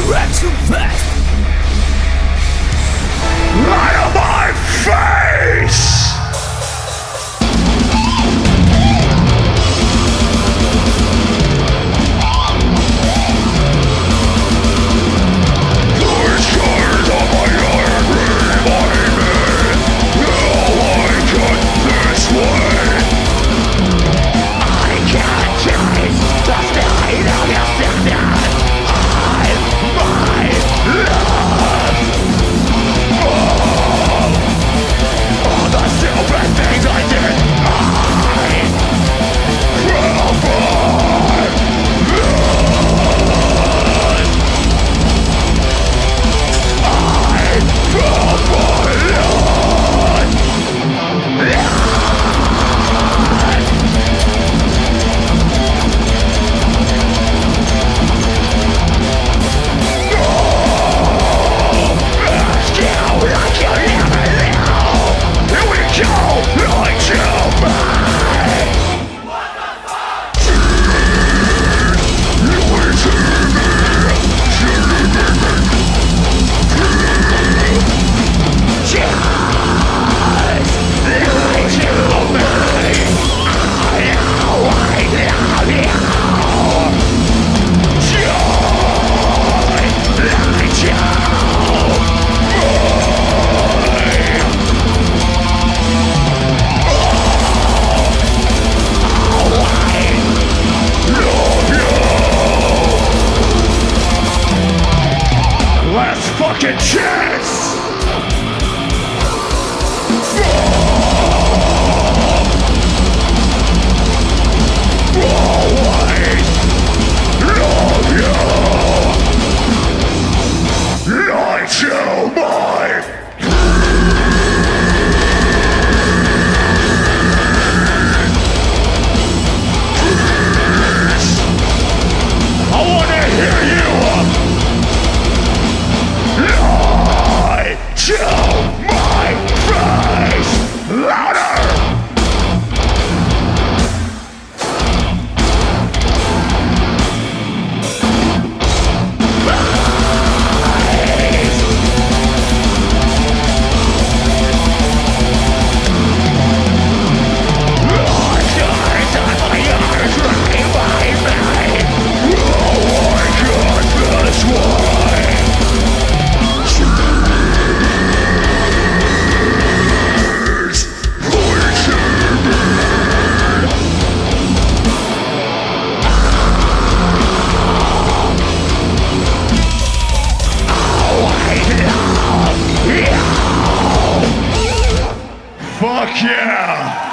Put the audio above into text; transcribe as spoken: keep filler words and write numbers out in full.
Resurrection Fest! Out of my face! Your scars on my arm remind me how I got this way. I can't taste the stain of your sickness. I'm my love. All the stupid things I did, I will find blood. I will find blood. Ask you like you never knew. Here we go, like you mine. What the fuck? You were to last fucking chance! Always love you! Like you mine! I wanna hear you up! Lie to my face! Louder! Fuck yeah!